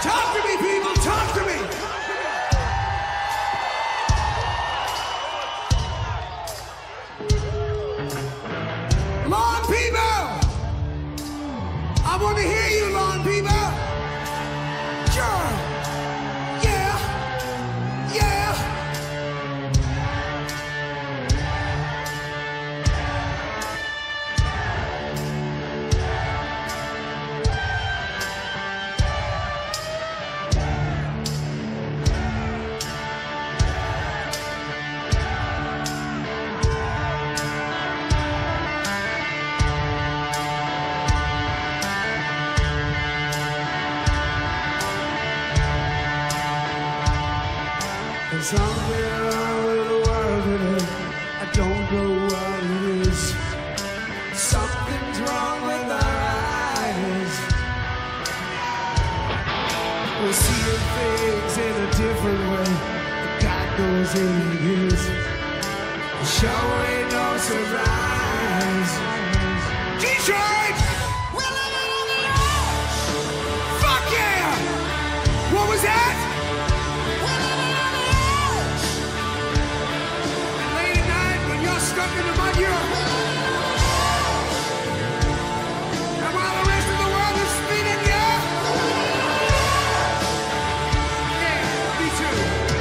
Talk to me, people, talk to me. Lawn people, I want to hear you, lawn people. Sure. Yeah. Yeah. Something wrong with the world today. I don't know what it is. Something's wrong with our eyes. We're seeing things in a different way. God knows it is. It sure ain't no surprise. Detroit! We're living on the edge! Fuck yeah! What was that? Stuck in the mud, you're and while the rest of the world is spinning, yeah? Yeah, me too.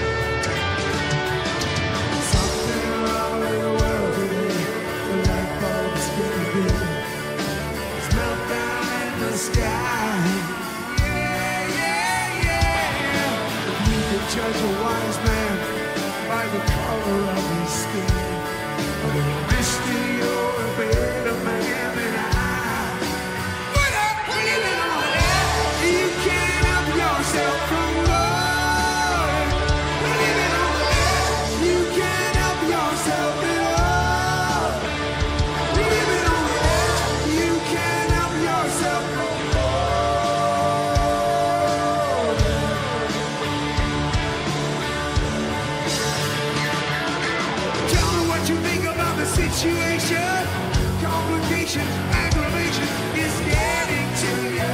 Something wrong with the world today. The light bulb's getting dim. It's meltdown in the sky. Yeah, yeah, yeah. If you could judge a wise man by the color of his skin, Misty, you're a better man than I. What up? We're living on the edge. You can't help yourself from love. We're living on the edge. You can't help yourself at all. We're living on the edge. You can't help yourself from love. Tell me what you think about the situation, complication, aggravation is getting to you.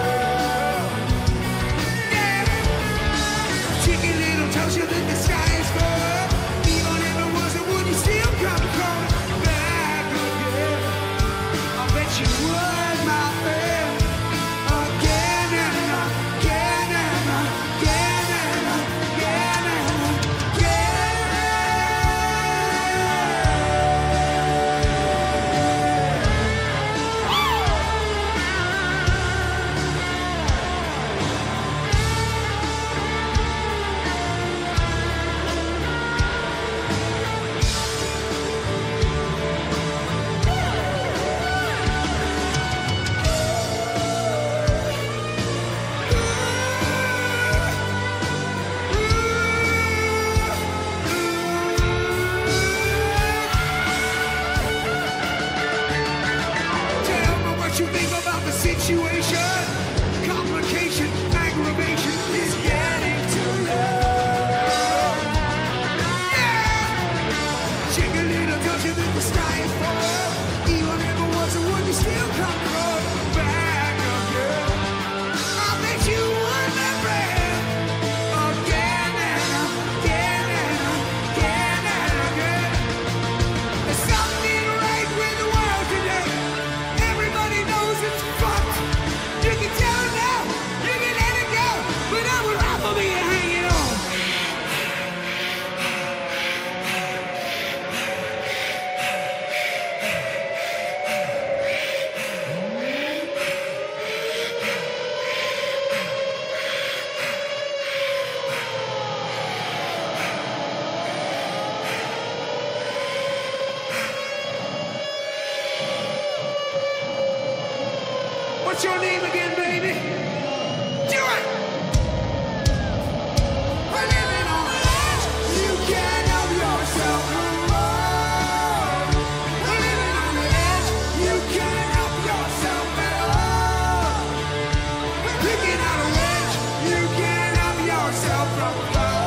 Yeah. Chicken Little tells you that the sky is full. Even if it wasn't, would you still come crawling back again? I bet you would, my friend. Again and again and again and again and again. You think about the situation, complication, aggravation is getting to you. Yeah. Chicken Little tells you that the sky is full. Even if it wasn't, would you still come crawling back again? I bet you would, my friend. Again and again and again and again. There's something right with the world today. Everybody knows it's fucked. You can tell it now, you can let it go, but I would rather be hanging on. What's your name again, baby? Do it! We're living on the edge. You can't help yourself from love. We're living on the edge. You can't help yourself at all. We're picking out a wedge. You can't help yourself from love.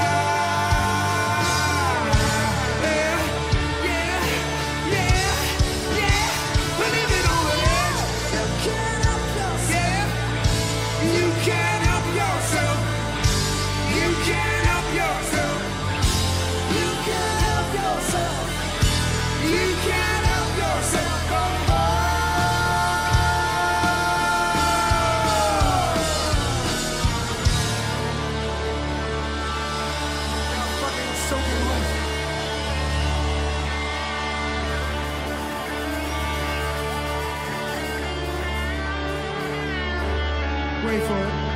Yeah, yeah, yeah, yeah. We're living on the edge. You can't help yourself. Yeah. Wait for it.